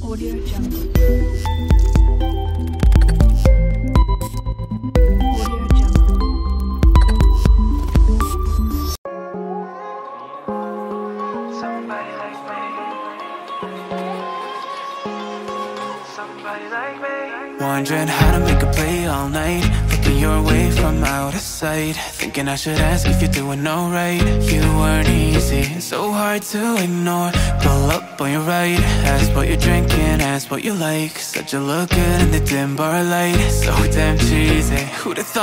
Audio Jungle. Audio Jungle. Somebody like me. Somebody like me. Wondering how to make a play all night, looking your way from out of sight, thinking I should ask if you're doing alright. You weren't easy, so hard to ignore. Pull up on your right, ask what you're drinking, ask what you like. Said you look good in the dim bar light, so damn cheesy. Who'd have thought